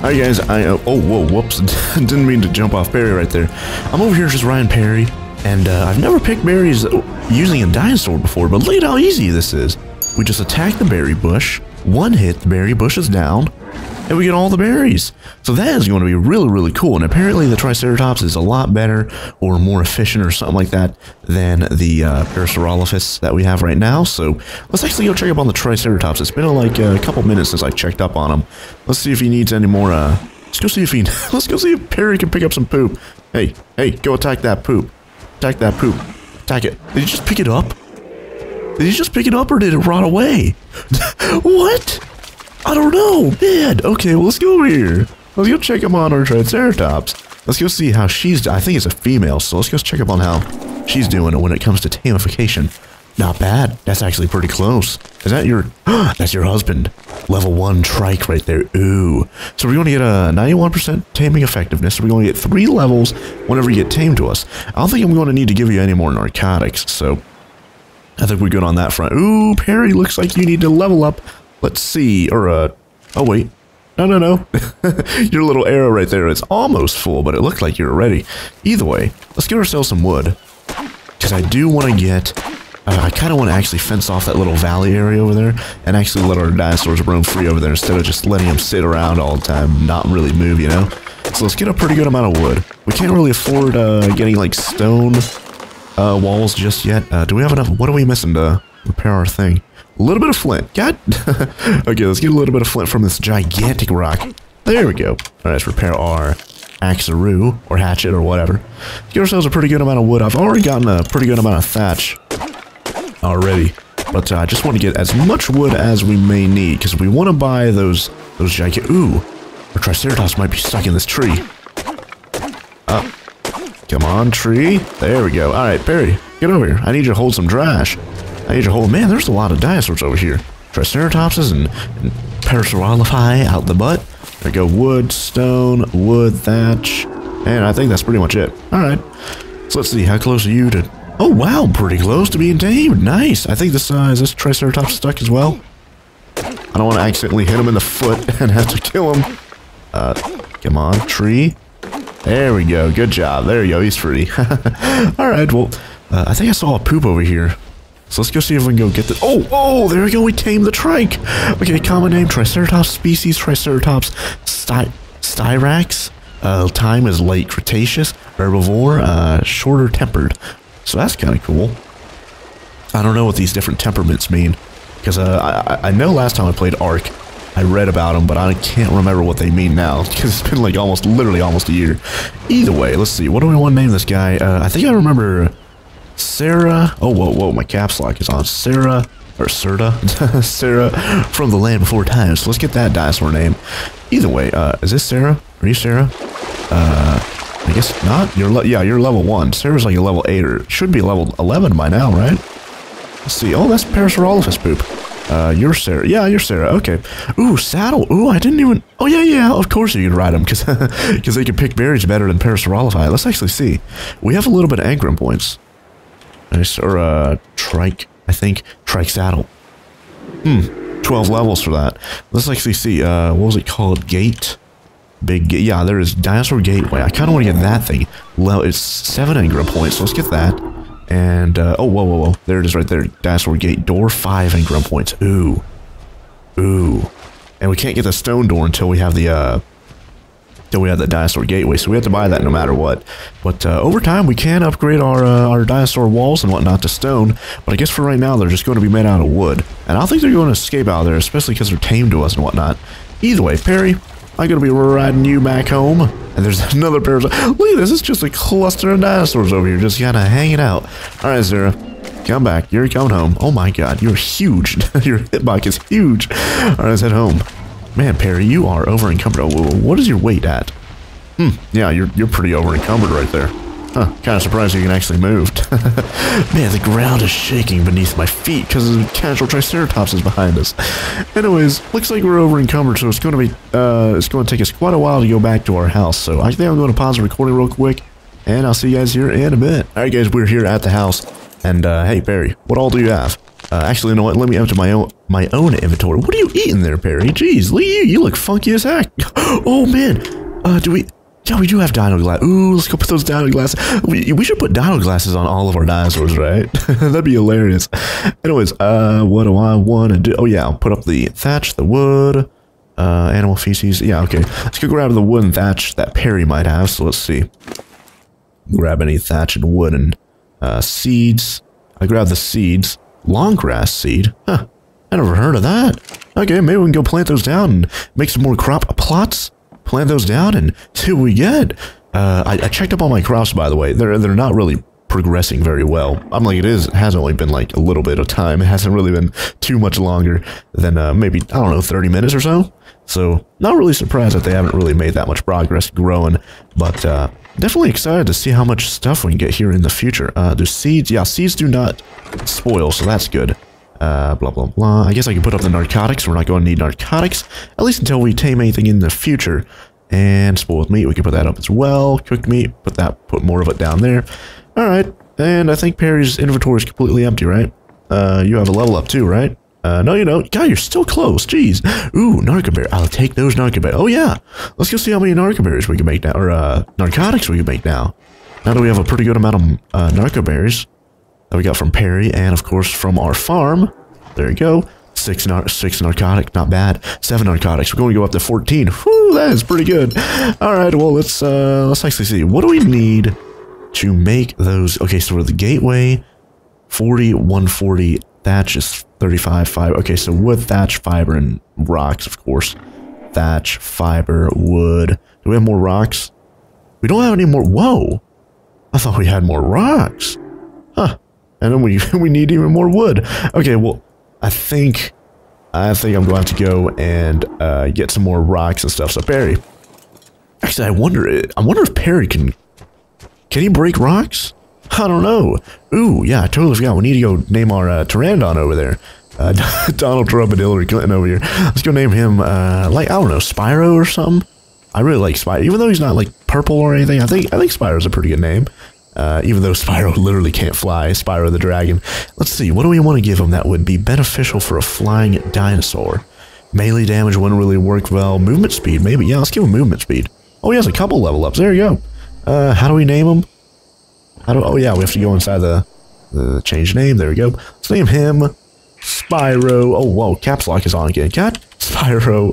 Alright guys, oh whoa, whoops, didn't mean to jump off Perry right there. I'm over here just riding Perry, and I've never picked berries using a dinosaur before, but look at how easy this is. We just attack the berry bush, one hit, the berry bush is down, and we get all the berries. So that is going to be really, really cool, and apparently the Triceratops is a lot better, or more efficient, or something like that, than the Parasaurolophus that we have right now. So let's actually go check up on the Triceratops. It's been like a couple minutes since I checked up on him. Let's see if he needs any more, let's go see if Perry can pick up some poop. Hey, go attack that poop. Attack that poop. Attack it. Did he just pick it up? Did he just pick it up, or did it rot away? What? I don't know, man. Okay, well, let's go over here. Let's go check up on our Triceratops. Let's go see how she's. I think it's a female, so let's go check up on how she's doing when it comes to tamification. Not bad. That's actually pretty close. Is that your? That's your husband. Level 1 trike right there. Ooh. So we're going to get a 91% taming effectiveness. So we're going to get 3 levels whenever you get tamed to us. I don't think I'm going to need to give you any more narcotics. So I think we're good on that front. Ooh, Perry, looks like you need to level up. Let's see, or oh wait, no, your little arrow right there, it's almost full, but it looked like you're ready. Either way, let's get ourselves some wood, because I do want to get, I kind of want to actually fence off that little valley area over there, and actually let our dinosaurs roam free over there, instead of just letting them sit around all the time, not really move, you know? So let's get a pretty good amount of wood. We can't really afford getting like stone walls just yet. Do we have enough? What are we missing to repair our thing? A little bit of flint. God. Okay, let's get a little bit of flint from this gigantic rock. There we go. All right, let's repair our axaroo or hatchet or whatever. Get ourselves a pretty good amount of wood. I've already gotten a pretty good amount of thatch already, but I just want to get as much wood as we may need, because we want to buy those gigantic. Ooh, our Triceratops might be stuck in this tree. Come on, tree. There we go. All right, Perry, get over here. I need you to hold some trash. I need to hold. Man, there's a lot of dinosaurs over here. Triceratopses and Parasaurolophi out the butt. There we go. Wood, stone, wood, thatch. And I think that's pretty much it. Alright. So let's see. How close are you to... Oh, wow. Pretty close to being tamed. Nice. I think this is this Triceratops stuck as well? I don't want to accidentally hit him in the foot and have to kill him. Come on. Tree. There we go. Good job. There you go. He's free. Alright. Well, I think I saw a poop over here. So let's go see if we can go get the... Oh, there we go. We tamed the trike. Okay, common name, Triceratops species, Triceratops styrax. Time is late Cretaceous. Herbivore, shorter tempered. So that's kind of cool. I don't know what these different temperaments mean, because I know last time I played ARK, I read about them, but I can't remember what they mean now, because it's been like literally almost a year. Either way, let's see. What do we want to name this guy? I think I remember... Sarah, oh whoa, my caps lock is on. Sarah, or Serta, Sarah from the land before time. So let's get that dinosaur name. Either way, is this Sarah? Are you Sarah? I guess not. You're level 1. Sarah's like a level 8, or should be level 11 by now, right? Let's see. Oh, that's Parasaurolophus poop. You're Sarah. Yeah, you're Sarah. Okay. Ooh, saddle. Ooh, I didn't even... Oh, yeah, of course you can ride them, because they can pick berries better than Parasaurolophi. Let's actually see. We have a little bit of engram points. Nice, or trike, I think. Trike saddle. 12 levels for that. Let's actually see, what was it called? Gate? Big gate. Yeah, there is Dinosaur Gateway. I kind of want to get that thing. It's 7 engram points, so let's get that. And, oh, whoa. There it is right there. Dinosaur Gate Door, 5 engram points. Ooh. And we can't get the stone door until we have the, Dinosaur Gateway, so we have to buy that no matter what. But over time, we can upgrade our dinosaur walls and whatnot to stone, but I guess for right now, they're just going to be made out of wood. And I don't think they're going to escape out of there, especially because they're tamed to us and whatnot. Either way, Perry, I'm going to be riding you back home. And there's another pair of... Look at this, it's just a cluster of dinosaurs over here, just kind of hanging out. Alright, Sarah, come back. You're coming home. Oh my god, you're huge. Your hitbox is huge. Alright, let's head home. Man, Perry, you are over encumbered. Oh, what is your weight at? Yeah, you're pretty over encumbered right there. Huh, kind of surprised you can actually move. Man, the ground is shaking beneath my feet because the casual Triceratops is behind us. Anyways, looks like we're over encumbered, so it's going to take us quite a while to go back to our house. So I think I'm going to pause the recording real quick, and I'll see you guys here in a bit. Alright guys, we're here at the house, and hey Perry, what all do you have? Actually, you know what? Let me empty my own inventory. What are you eating there, Perry? Jeez, you look funky as heck. Oh man, yeah, we do have dino glass. Ooh, let's go put those dino glasses. We should put dino glasses on all of our dinosaurs, right? That'd be hilarious. Anyways, what do I want to do? Oh yeah, I'll put up the thatch, the wood, animal feces. Yeah, okay. Let's go grab the wood and thatch that Perry might have. So let's see. Grab any thatch and wood and seeds. I grab the seeds. Long grass seed. Huh. I never heard of that. Okay, maybe we can go plant those down and make some more crop plots. Plant those down and see what we get. I checked up on my crops, by the way. They're not really progressing very well. I'm like, it has only been like a little bit of time. It hasn't really been too much longer than maybe, I don't know, 30 minutes or so. So not really surprised that they haven't really made that much progress growing, but definitely excited to see how much stuff we can get here in the future. Do seeds? Yeah, seeds do not spoil, so that's good. Blah, blah, blah. I guess I can put up the narcotics. We're not going to need narcotics, at least until we tame anything in the future. And spoiled meat, we can put that up as well. Cooked meat, put more of it down there. All right, and I think Perry's inventory is completely empty, right? You have a level up too, right? No, you don't. God, you're still close. Jeez. Ooh, narcoberry. I'll take those narcoberries. Oh yeah, let's go see how many narcoberries we can make now, or narcotics we can make now. Now that we have a pretty good amount of narcoberries that we got from Perry, and of course from our farm. There you go. Six narcotic, not bad. 7 narcotics. We're going to go up to 14. Whew, that is pretty good. All right, well let's actually see. What do we need to make those? Okay, so the gateway, 40, 140. Thatch is 35, 5. Okay, so wood, thatch, fiber, and rocks, of course. Thatch, fiber, wood. Do we have more rocks? We don't have any more. Whoa, I thought we had more rocks. Huh. And then we need even more wood. Okay, well, I think I'm going to have to go and get some more rocks and stuff. So Perry, actually, I wonder if Perry can he break rocks? I don't know. Ooh, yeah, I totally forgot. We need to go name our Pteranodon over there. Donald Trump and Hillary Clinton over here. Let's go name him, like, I don't know, Spyro or something. I really like Spyro, even though he's not like purple or anything. I think Spyro's a pretty good name. Even though Spyro literally can't fly, Spyro the dragon. Let's see, what do we want to give him that would be beneficial for a flying dinosaur? Melee damage wouldn't really work well. Movement speed, maybe. Yeah, let's give him movement speed. Oh, he has a couple level ups. There you go. How do we name him? Oh yeah, we have to go inside the change name. There we go. Let's name him Spyro. Oh, whoa, caps lock is on again. Cat Spyro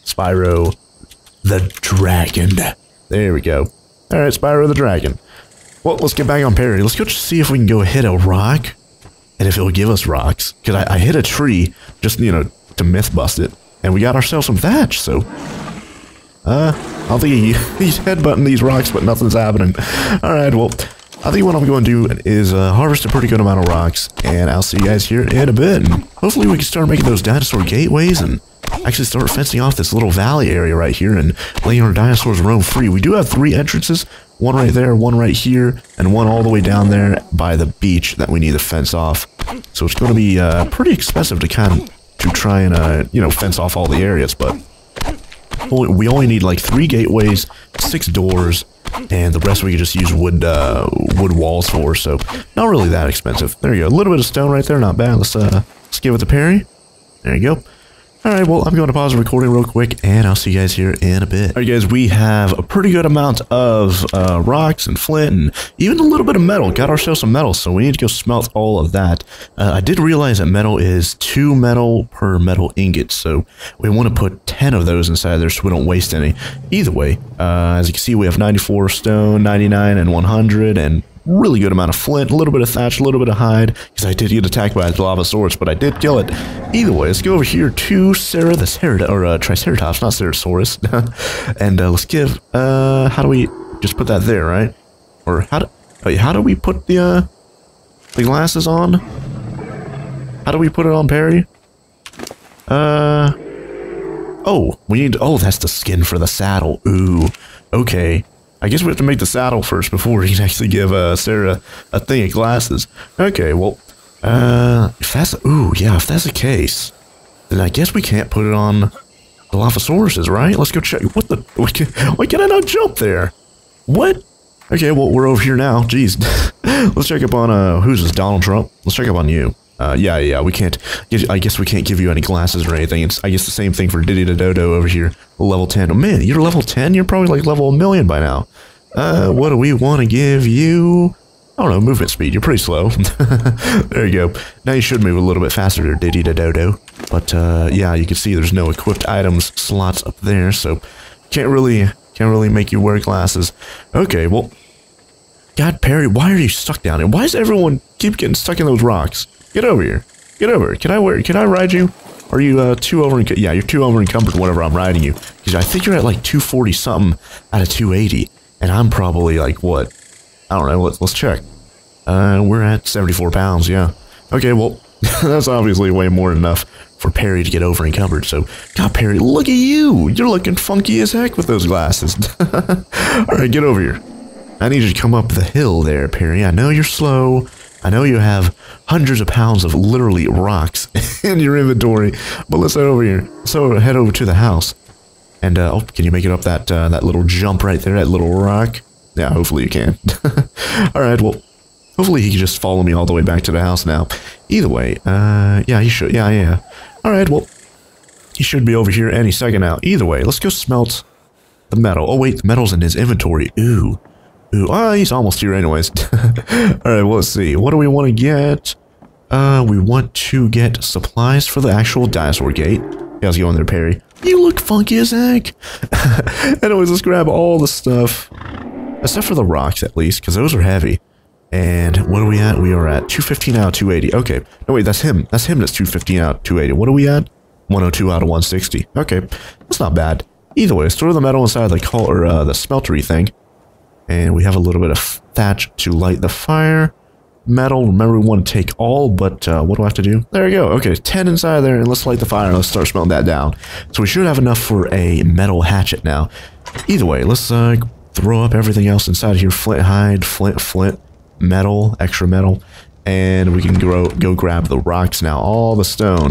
the dragon. There we go. All right, Spyro the dragon. Well, let's get back on Perry. Let's go see if we can go hit a rock, and if it'll give us rocks. Because I hit a tree, just, you know, to myth bust it, and we got ourselves some thatch, so... I don't think he's headbutting these rocks, but nothing's happening. Alright, well, I think what I'm going to do is harvest a pretty good amount of rocks, and I'll see you guys here in a bit. And hopefully we can start making those dinosaur gateways and actually start fencing off this little valley area right here and letting our dinosaurs roam free. We do have 3 entrances, one right there, one right here, and one all the way down there by the beach that we need to fence off. So it's going to be pretty expensive to try and you know, fence off all the areas, but we only need like 3 gateways, 6 doors, and the rest we can just use wood walls for, so not really that expensive. There you go, a little bit of stone right there, not bad. Let's give it to Perry. There you go. Alright, well, I'm going to pause the recording real quick, and I'll see you guys here in a bit. Alright guys, we have a pretty good amount of rocks and flint, and even a little bit of metal. Got ourselves some metal, so we need to go smelt all of that. I did realize that metal is 2 metal per metal ingot, so we want to put 10 of those inside there so we don't waste any. Either way, as you can see, we have 94 stone, 99, and 100, and really good amount of flint, a little bit of thatch, a little bit of hide, because I did get attacked by a Dilophosaurus, but I did kill it. Either way, let's go over here to Triceratops, not Ceratosaurus, and let's give, how do we just put that there, right? Or how do we put the glasses on? How do we put it on Perry? Oh, that's the skin for the saddle. Ooh, okay. I guess we have to make the saddle first before we can actually give Sarah a thing of glasses. Okay, well, if that's the case, then I guess we can't put it on the Dilophosaurus, right? Let's go check. What the? Why can I not jump there? What? Okay, well, we're over here now. Jeez. Let's check up on, who's this, Donald Trump? Let's check up on you. Yeah, we can't, I guess we can't give you any glasses or anything. It's, I guess, the same thing for Diddy the Dodo over here, level 10. Oh, man, you're level 10? You're probably like level 1,000,000 by now. What do we want to give you? I don't know, movement speed. You're pretty slow. There you go. Now you should move a little bit faster there, Diddy the Dodo. But, yeah, you can see there's no equipped items slots up there, so can't really make you wear glasses. Okay, well, God, Perry, why are you stuck down here? Why does everyone keep getting stuck in those rocks? Get over here. Get over here. Can I ride you? Are you, too yeah, you're too over encumbered whenever I'm riding you. Because I think you're at like 240 something out of 280. And I'm probably like, what? I don't know, let's check. We're at 74 pounds, yeah. Okay, well, that's obviously way more than enough for Perry to get over encumbered. So, God, Perry, look at you. You're looking funky as heck with those glasses. Alright, get over here. I need you to come up the hill there, Perry. I know you're slow. I know you have hundreds of pounds of literally rocks in your inventory. But let's head over here. So head over to the house. And, oh, can you make it up that little jump right there, that little rock? Yeah, hopefully you can. Alright, well, hopefully he can just follow me all the way back to the house now. Either way, yeah, he should. Yeah. Alright, well, he should be over here any second now. Either way, let's go smelt the metal. Oh, wait, the metal's in his inventory. Ooh, oh, he's almost here anyways. Alright, well, let's see. What do we want to get? We want to get supplies for the actual dinosaur gate. How's it going there, Perry? You look funky as heck. Anyways, let's grab all the stuff. Except for the rocks, at least, because those are heavy. And what are we at? We are at 215 out of 280. Okay. No, wait, that's him. That's 215 out of 280. What are we at? 102 out of 160. Okay. That's not bad. Either way, let's throw the metal inside the the smeltery thing. And we have a little bit of thatch to light the fire. Metal, remember we want to take all, but what do I have to do? There we go. Okay, 10 inside there, and let's light the fire. Let's start smelting that down. So we should have enough for a metal hatchet now. Either way, let's throw up everything else inside here. Flint hide, flint, metal, extra metal, and we can go grab the rocks now. All the stone.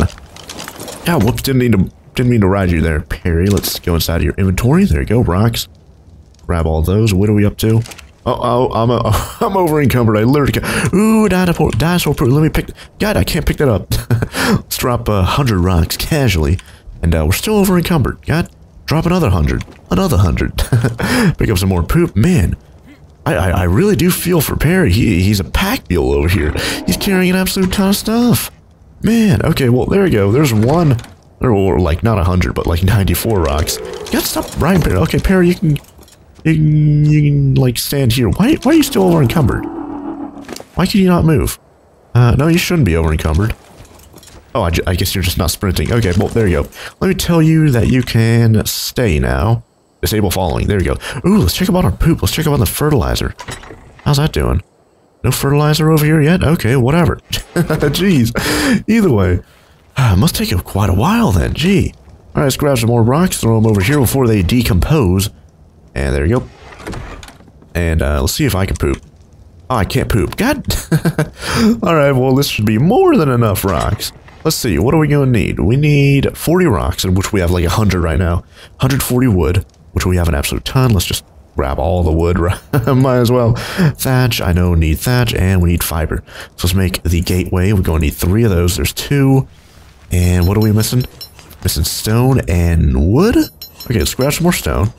Ah, whoops! Didn't mean to ride you there, Perry. Let's go inside of your inventory. There you go, rocks. Grab all those. What are we up to? Oh, I'm over encumbered. I literally can't. Ooh, dinosaur. Let me pick. God, I can't pick that up. Let's drop 100 rocks casually, and we're still over encumbered. God, drop another 100. Another 100. Pick up some more poop. Man, I really do feel for Perry. He's a pack mule over here. He's carrying an absolute ton of stuff. Man, okay, well, there we go. There's one, or like not 100, but like 94 rocks. You gotta stop riding, Perry. Okay, Perry, you can like stand here. Why are you still over encumbered? Why can you not move? No, you shouldn't be over encumbered. Oh, I guess you're just not sprinting. Okay, well, there you go. Let me tell you that you can stay now. Disable following. There you go. Ooh, let's check about our poop. Let's check about the fertilizer. How's that doing? No fertilizer over here yet? Okay, whatever. Jeez. Either way. Must take quite a while then. Gee. Alright, let's grab some more rocks. Throw them over here before they decompose. And there you go. And let's see if I can poop. Oh, I can't poop. God. Alright, well, this should be more than enough rocks. Let's see, what are we going to need? We need 40 rocks, in which we have like 100 right now. 140 wood, which we have an absolute ton. Let's just grab all the wood. Might as well. Thatch, I know, need thatch, and we need fiber. So let's make the gateway. We're going to need 3 of those. There's 2. And what are we missing? Missing stone and wood? Okay, let's grab some more stone.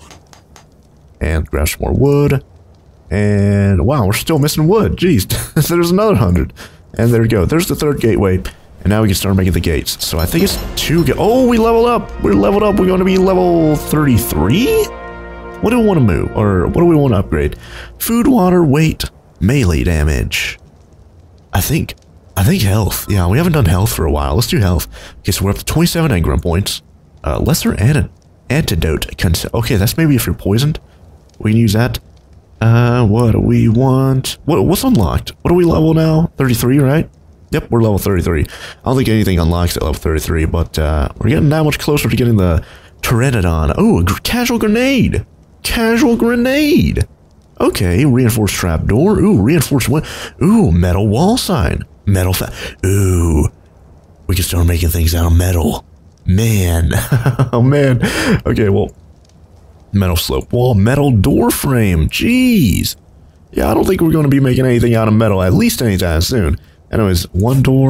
And grab some more wood. And wow, we're still missing wood. Jeez, there's another 100. And there we go. There's the 3rd gateway. And now we can start making the gates. So I think it's 2. Oh, we leveled up. We're leveled up. We're going to be level 33? What do we want to move? Or what do we want to upgrade? Food, water, weight, melee damage. I think health. Yeah, we haven't done health for a while. Let's do health. Okay, so we're up to 27 engram points. Lesser antidote. Okay, that's maybe if you're poisoned. We can use that. What do we want? What's unlocked? What are we level now? 33, right? Yep, we're level 33. I don't think anything unlocks at level 33, but we're getting that much closer to getting the Pteranodon. Oh, casual grenade! Casual grenade! Okay, reinforced trapdoor. Ooh, reinforced what? Ooh, metal wall sign. Metal ooh, we can start making things out of metal. Man. Oh, man. Okay, well, metal slope wall, metal door frame. Jeez. Yeah, I don't think we're going to be making anything out of metal, at least anytime soon. Anyways, 1 door,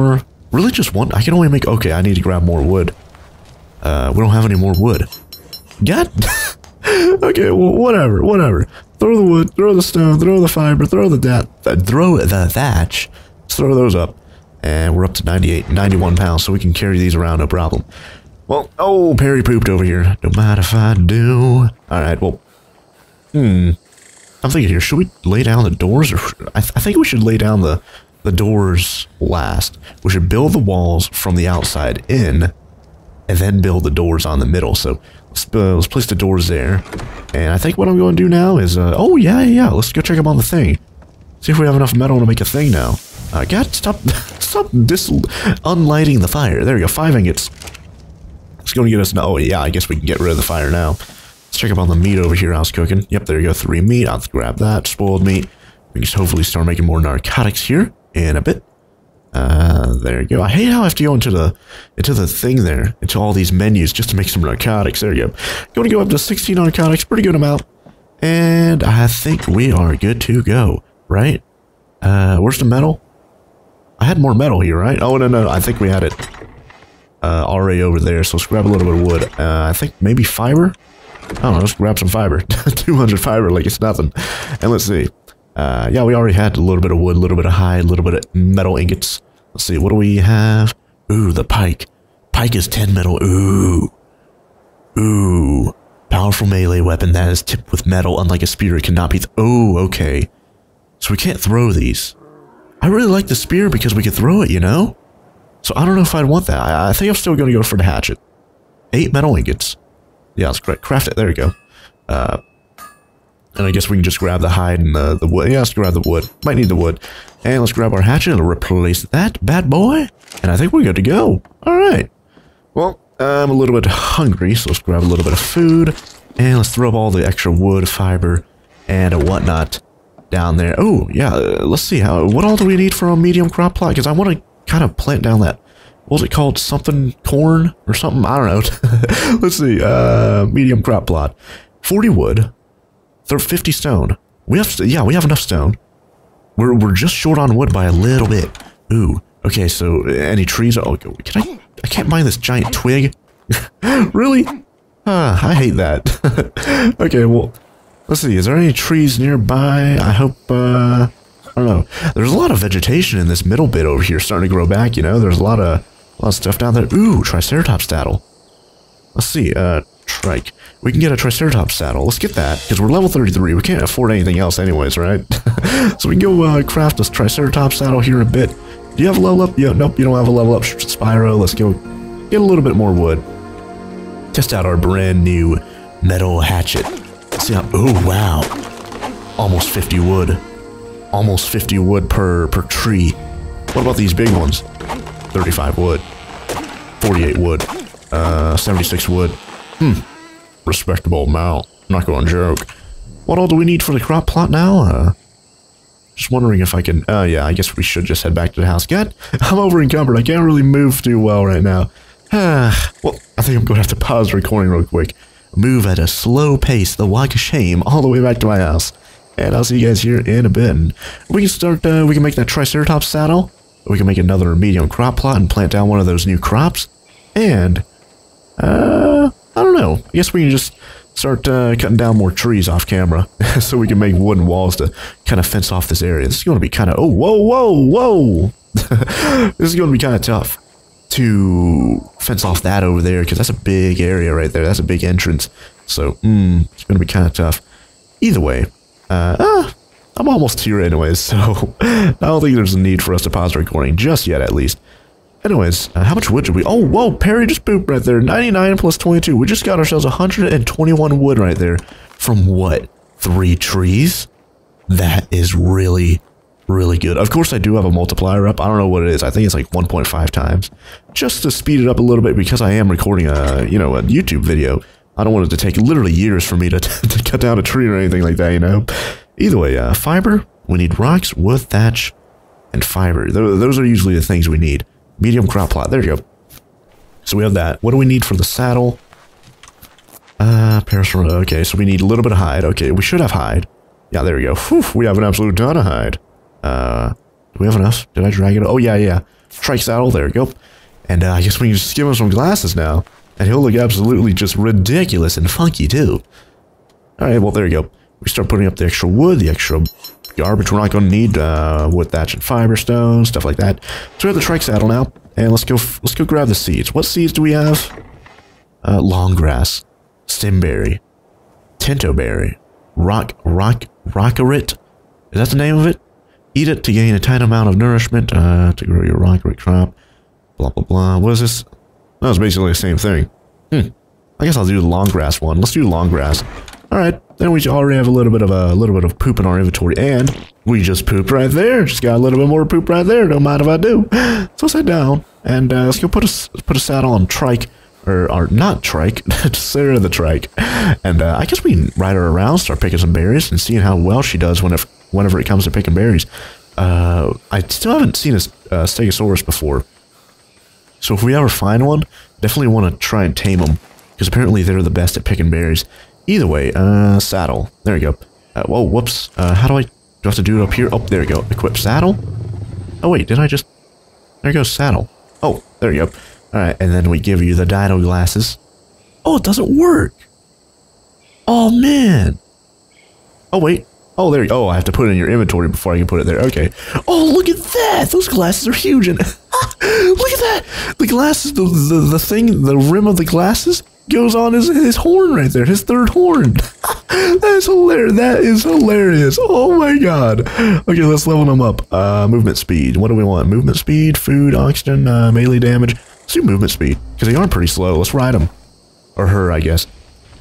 Really just one? I can only make... Okay, I need to grab more wood. We don't have any more wood. God... Okay, well, whatever. Throw the wood, throw the stone, throw the fiber, throw the thatch. Let's throw those up. And we're up to 91 pounds, so we can carry these around, no problem. Well, oh, Perry pooped over here. Don't mind if I do. Alright, well... I'm thinking here, should we lay down the doors? Or I think we should lay down the doors last. We should build the walls from the outside in, and then build the doors on the middle. So let's place the doors there. And I think what I'm going to do now is, oh yeah, let's go check up on the thing. See if we have enough metal to make a thing now. God, stop unlighting the fire. There we go, 5 ingots. It's going to get us, oh yeah, I guess we can get rid of the fire now. Let's check up on the meat over here I was cooking. Yep, there you go, 3 meat. I'll grab that, spoiled meat. We can just hopefully start making more narcotics here in a bit. There you go. I hate how I have to go into the thing there, into all these menus just to make some narcotics. There you go. Going to go up to 16 narcotics, pretty good amount. And I think we are good to go, right? Where's the metal? I had more metal here, right? Oh, no, I think we had it already over there, so let's grab a little bit of wood. I think maybe fiber? I don't know, let's grab some fiber. 200 fiber like it's nothing. And let's see. Yeah, we already had a little bit of wood, a little bit of hide, a little bit of metal ingots. Let's see, what do we have? Ooh, the pike. Pike is 10 metal. Ooh. Powerful melee weapon that is tipped with metal, unlike a spear, it cannot be... Oh, okay. So we can't throw these. I really like the spear because we could throw it, you know? So I don't know if I'd want that. I think I'm still going to go for the hatchet. 8 metal ingots. Yeah, let's craft it. There you go. And I guess we can just grab the hide and the wood. Yeah, let's grab the wood. Might need the wood. And let's grab our hatchet and replace that bad boy. And I think we're good to go. Alright. Well, I'm a little bit hungry, so let's grab a little bit of food. And let's throw up all the extra wood, fiber, and whatnot down there. Oh, yeah, let's see. What all do we need for a medium crop plot? Because I want to kind of plant down that... What was it called? Something corn or something? I don't know. Let's see. Medium crop plot. 40 wood. 50 stone. We have enough stone. We're just short on wood by a little bit. Ooh. Okay, so any trees? Oh, I can't mine this giant twig. Really? I hate that. Okay, well, let's see. Is there any trees nearby? I hope. I don't know. There's a lot of vegetation in this middle bit over here, starting to grow back. You know, there's a lot of stuff down there. Ooh, Triceratops saddle. Let's see. Trike. We can get a Triceratops saddle. Let's get that, because we're level 33. We can't afford anything else anyways, right? So we can go craft this Triceratops saddle here in a bit. Do you have a level up? Yeah, nope, you don't have a level up Spyro. Let's go get a little bit more wood. Test out our brand new metal hatchet. Let's see how... Oh, wow. Almost 50 wood. Almost 50 wood per tree. What about these big ones? 35 wood. 48 wood. 76 wood. Respectable amount. I'm not going to joke. What all do we need for the crop plot now? Just wondering if I can... Oh, yeah, I guess we should just head back to the house. God, I'm over encumbered. I can't really move too well right now. Well, I think I'm going to have to pause the recording real quick. Move at a slow pace, the walk of shame, all the way back to my house. And I'll see you guys here in a bit. And we can start... we can make that Triceratops saddle. We can make another medium crop plot and plant down one of those new crops. And... I don't know. I guess we can just start cutting down more trees off camera so we can make wooden walls to kind of fence off this area. This is going to be kind of... Oh, whoa. This is going to be kind of tough to fence off that over there because that's a big area right there. That's a big entrance. So, it's going to be kind of tough. Either way, I'm almost here anyways, so I don't think there's a need for us to pause the recording just yet, at least. Anyways, how much wood did we... Oh, whoa, Perry just pooped right there. 99 plus 22. We just got ourselves 121 wood right there. From what? 3 trees? That is really, really good. Of course, I do have a multiplier up. I don't know what it is. I think it's like 1.5 times. Just to speed it up a little bit because I am recording a YouTube video. I don't want it to take literally years for me to cut down a tree or anything like that, you know? Either way, fiber. We need rocks, wood, thatch, and fiber. Those are usually the things we need. Medium crop plot. There you go. So we have that. What do we need for the saddle? Okay, so we need a little bit of hide. Okay, we should have hide. Yeah, there we go. Whew, we have an absolute ton of hide. Do we have enough? Did I drag it? Oh, yeah. Trike saddle, there we go. And I guess we can just give him some glasses now. And he'll look absolutely just ridiculous and funky too. Alright, well there you go. We start putting up the extra wood, the extra garbage we're not going to need, wood, thatch, and fiber stone, stuff like that. So we have the trike saddle now, and let's go grab the seeds. What seeds do we have? Long grass, stemberry, tintoberry, rockerit. Is that the name of it? Eat it to gain a tiny amount of nourishment to grow your rockerit crop. Blah blah blah. What is this? No, it's basically the same thing. I guess I'll do the long grass one. Let's do the long grass. All right. Then we already have a little bit of poop in our inventory, and we just pooped right there. Just got a little bit more poop right there. Don't mind if I do. So sit down and let's go put a saddle on Trike, or not Trike, Sarah the Trike, and I guess we can ride her around, start picking some berries, and seeing how well she does whenever it comes to picking berries. I still haven't seen a Stegosaurus before, so if we ever find one, definitely want to try and tame them, because apparently they're the best at picking berries. Either way, saddle. There we go. Whoa, whoops. How do I have to do it up here? Oh, there we go. Equip saddle. Oh, wait, did I just... There goes saddle. Oh, there you go. Alright, and then we give you the dino glasses. Oh, it doesn't work. Oh, man. Oh, wait. Oh, there you go. Oh, I have to put it in your inventory before I can put it there. Okay. Oh, look at that. Those glasses are huge. And look at that. The glasses, the thing, the rim of the glasses goes on his horn right there, his third horn. That's hilarious. That is hilarious. Oh my god. Okay, let's level them up. Movement speed. What do we want? Movement speed, food, oxygen, melee damage. Let's do movement speed, because they are pretty slow. Let's ride them. Or her, I guess.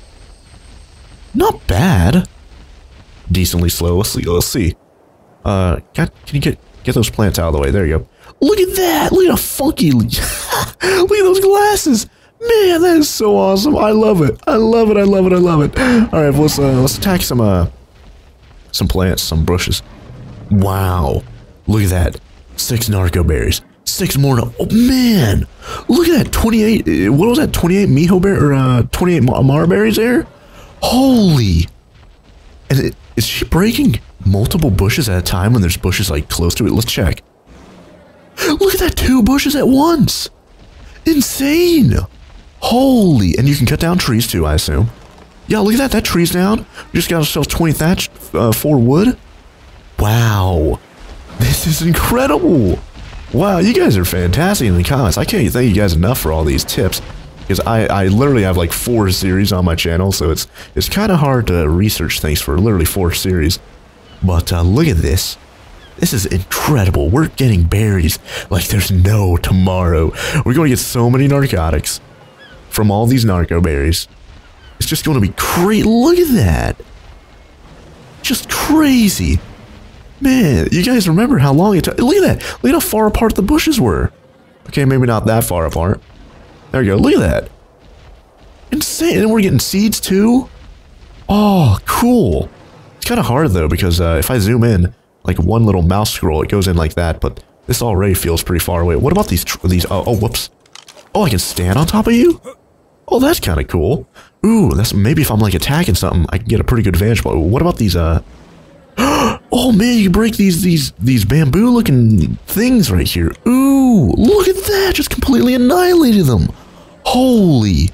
Not bad. Decently slow. Let's see. Can you get those plants out of the way? There you go. Look at that. Look at how funky. Look at those glasses. Man, that is so awesome. I love it. I love it. I love it. I love it. All right, let's attack some plants, some bushes. Wow. Look at that. 6 narco berries. 6 more. Oh man. Look at that. 28. What was that? 28 miho berry or 28 marberries there? Holy. And is she breaking multiple bushes at a time when there's bushes like close to it? Let's check. Look at that. 2 bushes at once. Insane. Holy, and you can cut down trees too, I assume. Yeah, look at that. That tree's down. We just got ourselves 20 thatch, 4 wood. Wow. This is incredible. Wow, you guys are fantastic in the comments. I can't thank you guys enough for all these tips, because I literally have like 4 series on my channel, so it's kind of hard to research things for literally 4 series. But look at this. This is incredible. We're getting berries like there's no tomorrow. We're going to get so many narcotics from all these narco berries. It's just going to be crazy. Look at that. Just crazy. Man, you guys remember how long it took? Look at that. Look at how far apart the bushes were. Okay, maybe not that far apart. There you go. Look at that. Insane. And we're getting seeds too. Oh, cool. It's kind of hard though, because if I zoom in, like one little mouse scroll, it goes in like that, but this already feels pretty far away. What about these oh, whoops. Oh, I can stand on top of you? Oh, that's kind of cool. Ooh, that's maybe if I'm like attacking something, I can get a pretty good advantage. But what about these, oh man, you can break these bamboo looking things right here. Ooh, look at that, just completely annihilated them. Holy.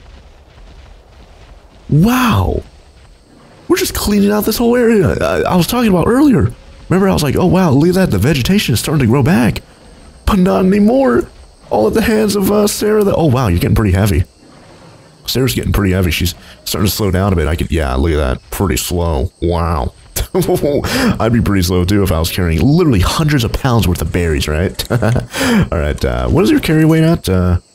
Wow. We're just cleaning out this whole area. I was talking about earlier. Remember, I was like, oh wow, look at that, the vegetation is starting to grow back. But not anymore. All at the hands of Sarah. Oh wow, you're getting pretty heavy. Sarah's getting pretty heavy. She's starting to slow down a bit. Yeah, look at that. Pretty slow. Wow. I'd be pretty slow too if I was carrying literally hundreds of pounds worth of berries, right? Alright, what is your carry weight at?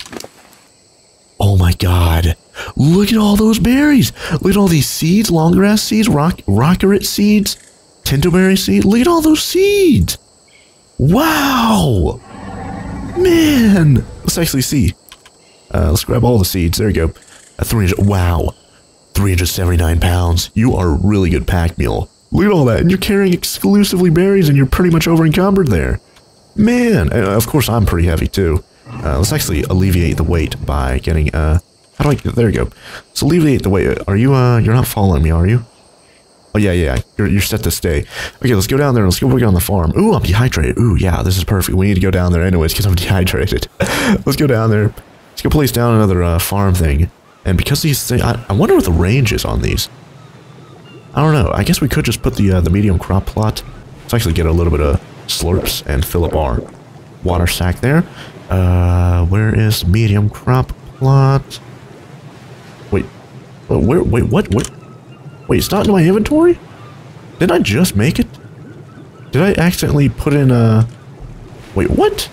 Oh my god. Look at all those berries. Look at all these seeds, long grass seeds, rockerit seeds, tintoberry seeds. Look at all those seeds. Wow. Man. Let's actually see. Let's grab all the seeds. There you go. 300. Wow. 379 pounds. You are a really good pack mule. Look at all that. And you're carrying exclusively berries and you're pretty much over encumbered there. Man. And of course, I'm pretty heavy too. Let's actually alleviate the weight by getting, how do I, there you go. Let's alleviate the weight. Are you, you're not following me, are you? Oh, Oh, yeah. You're set to stay. Okay, let's go down there. Let's go work on the farm. Ooh, I'm dehydrated. Ooh, yeah, this is perfect. We need to go down there anyways because I'm dehydrated. Let's go down there. Let's go place down another farm thing. And because these things... I wonder what the range is on these. I don't know. I guess we could just put the medium crop plot. Let's actually get a little bit of slurps and fill up our water sack there. Where is medium crop plot? Wait, what? Wait, it's not in my inventory? Did I just make it? Did I accidentally put in a... Wait, what?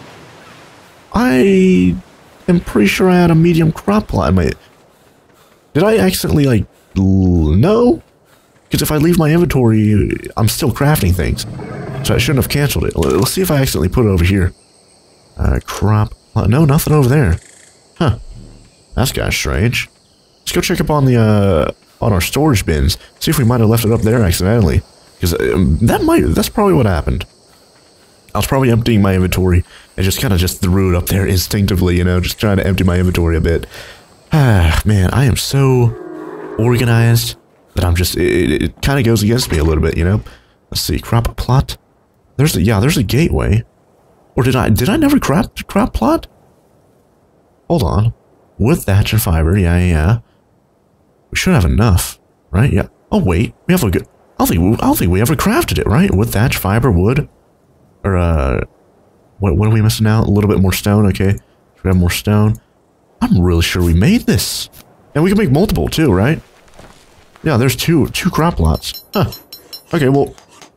I am pretty sure I had a medium crop plot in my... Did I accidentally, like... No? Because if I leave my inventory, I'm still crafting things. So I shouldn't have canceled it. Let's see if I accidentally put it over here. Crop plot. No, nothing over there. Huh. That's kind of strange. Let's go check up on the, on our storage bins. See if we might have left it up there accidentally. Because that's probably what happened. I was probably emptying my inventory and just kind of threw it up there instinctively, you know, just trying to empty my inventory a bit. Ah, man, I am so organized that I'm just, it kind of goes against me a little bit, you know. Let's see, crop plot. There's a gateway. Or did I never crop plot? Hold on. Wood, thatch, and fiber, yeah. We should have enough, right? Yeah. Oh wait, we have a good. I don't think we ever crafted it, right? Wood, thatch, fiber, wood, or what are we missing out? A little bit more stone. Okay, should we have more stone? I'm really sure we made this, and we can make multiple too, right? Yeah, there's two crop plots. Huh. Okay, well,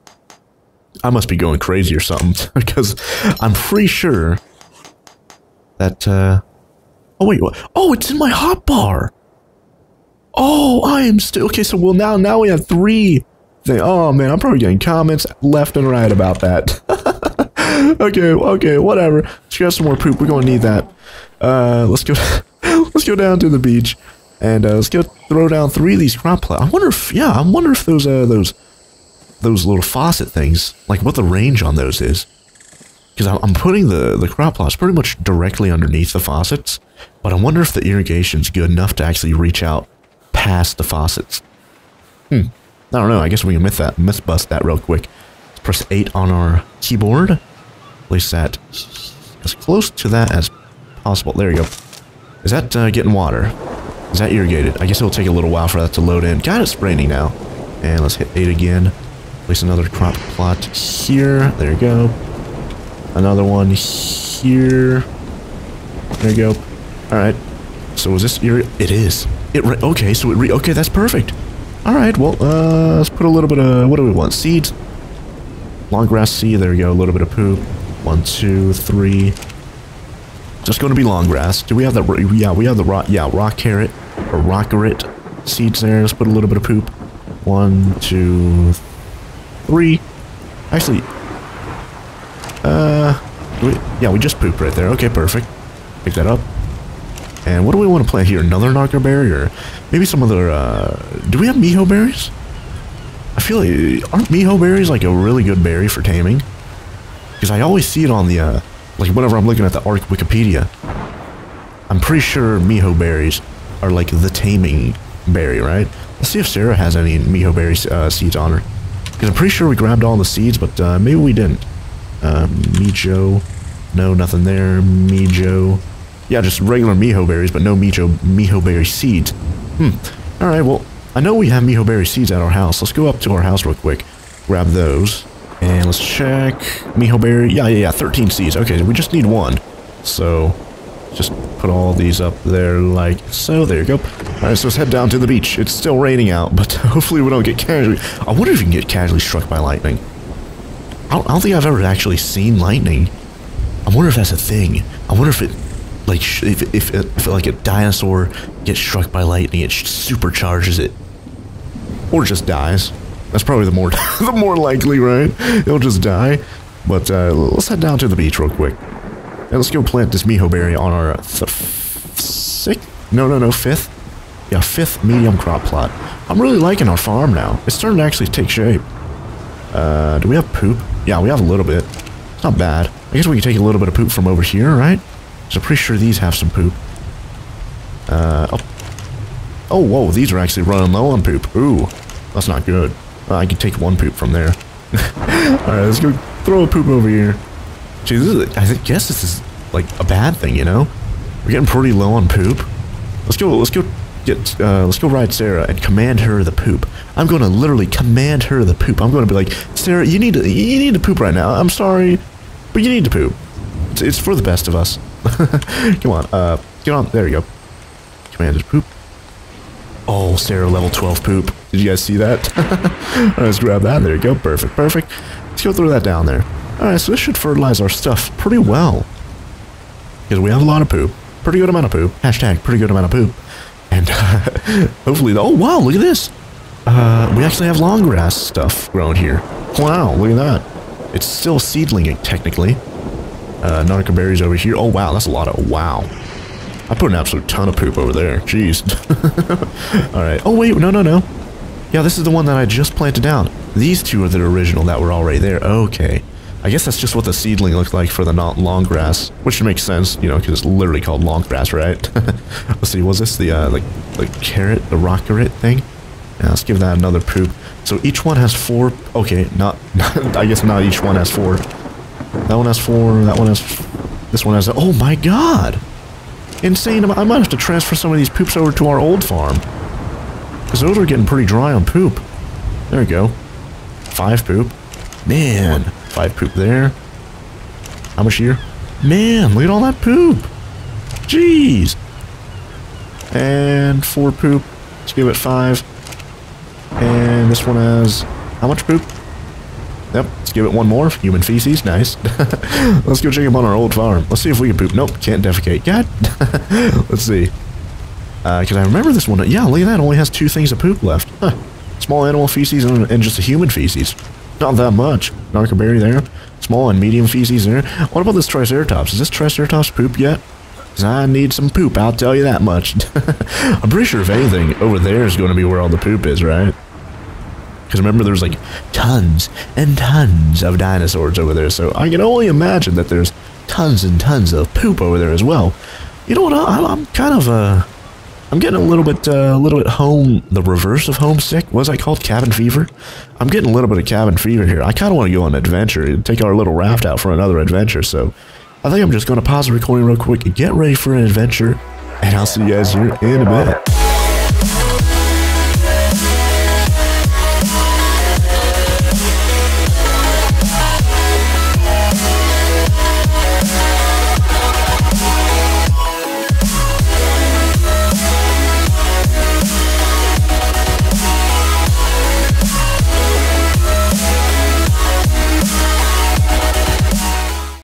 I must be going crazy or something because I'm pretty sure that. Oh wait, what? Oh, it's in my hotbar. Oh, I am still okay. So well now we have 3 things. Oh man, I'm probably getting comments left and right about that. okay, whatever. Let's grab some more poop. We're gonna need that. Let's go down to the beach and let's go throw down 3 of these crop plots. I wonder if those little faucet things, like what the range on those is. Because I'm putting the crop plots pretty much directly underneath the faucets, but I wonder if the irrigation's good enough to actually reach out past the faucets. I don't know. I guess we can myth bust that real quick. Let's press 8 on our keyboard. Place that as close to that as possible. There you go. Is that getting water? Is that irrigated? I guess it'll take a little while for that to load in. God, it's raining now. And let's hit 8 again. Place another crop plot here. There you go. Another one here. There you go. Alright. So is this it is. Okay, so okay, that's perfect. Alright, well, let's put a little bit of, what do we want? Seeds? Long grass seed, there we go, a little bit of poop. 1, 2, 3. Just going to be long grass. Do we have that? Yeah, we have the rock carrot, or rock carrot seeds there. Let's put a little bit of poop. 1, 2, 3. Actually, we just pooped right there. Okay, perfect. Pick that up. And what do we want to plant here? Another narco berry, or maybe some other, do we have miho berries? I feel like, aren't miho berries like a really good berry for taming? Because I always see it on the, like whenever I'm looking at the ARK Wikipedia. I'm pretty sure miho berries are like the taming berry, right? Let's see if Sarah has any miho berry seeds on her. Because I'm pretty sure we grabbed all the seeds, but maybe we didn't. Mijo. No, nothing there. Mijo. Yeah, just regular miho berries, but no miho berry seeds. Alright, well, I know we have miho berry seeds at our house. Let's go up to our house real quick. Grab those. And let's check. Miho berry. Yeah, 13 seeds. Okay, we just need 1. So, just put all these up there like so. There you go. Alright, so let's head down to the beach. It's still raining out, but hopefully we don't get casually... I wonder if you can get casually struck by lightning. I don't think I've ever actually seen lightning. I wonder if that's a thing. I wonder if it... Like, if like a dinosaur gets struck by lightning, it supercharges it. Or just dies. That's probably the more likely, right? It'll just die. But let's head down to the beach real quick. And let's go plant this miho berry on our 5th? No, 5th? Yeah, 5th medium crop plot. I'm really liking our farm now. It's starting to actually take shape. Do we have poop? Yeah, we have a little bit. It's not bad. I guess we can take a little bit of poop from over here, right? So I'm pretty sure these have some poop. Oh, whoa, these are actually running low on poop. Ooh. That's not good. I can take one poop from there. Alright, let's go throw a poop over here. Gee, I guess this is like a bad thing, you know? We're getting pretty low on poop. Let's go ride Sarah and command her the poop. I'm going to literally command her the poop. I'm going to be like, Sarah, you need to poop right now. I'm sorry, but you need to poop. It's for the best of us. Come on, get on. There you go. Commanded poop. Oh, Sarah, level 12 poop. Did you guys see that? Alright, let's grab that. There you go. Perfect, perfect. Let's go throw that down there. Alright, so this should fertilize our stuff pretty well. Because we have a lot of poop. Pretty good amount of poop. Hashtag pretty good amount of poop. And hopefully, oh wow, look at this. We actually have long grass stuff growing here. Wow, look at that. It's still seedling technically. Narca berries over here. Oh wow, that's a lot of, wow. I put an absolute ton of poop over there. Jeez. Alright. Oh wait, no. Yeah, this is the one that I just planted down. These two are the original that were already there. Okay. I guess that's just what the seedling looked like for the long grass, which makes sense, you know, because it's literally called long grass, right? Let's see, was this the, like carrot, the rock carrot thing? Yeah, let's give that another poop. So each one has 4, okay, I guess not each one has 4. That one has 4, that one has, this one has, oh my god! Insane, I might have to transfer some of these poops over to our old farm. Because those are getting pretty dry on poop. There we go. 5 poop. Man, 5 poop there. How much here? Man, look at all that poop. Jeez. And 4 poop. Let's give it 5. And this one has how much poop? Yep, let's give it 1 more. Human feces, nice. Let's go check up on our old farm. Let's see if we can poop. Nope, can't defecate. God. Let's see. Because I remember this one. Yeah, look at that. It only has 2 things of poop left. Huh. Small animal feces and just a human feces. Not that much. Narca berry there. Small and medium feces there. What about this Triceratops? Is this Triceratops poop yet? Because I need some poop, I'll tell you that much. I'm pretty sure if anything, over there is going to be where all the poop is, right? Because remember, there's like tons and tons of dinosaurs over there, so I can only imagine that there's tons and tons of poop over there as well. You know what? I'm kind of I'm getting a little bit the reverse of homesick. What's that called? Cabin fever? I'm getting a little bit of cabin fever here. I kind of want to go on an adventure and take our little raft out for another adventure, so I think I'm just going to pause the recording real quick and get ready for an adventure, and I'll see you guys here in a bit.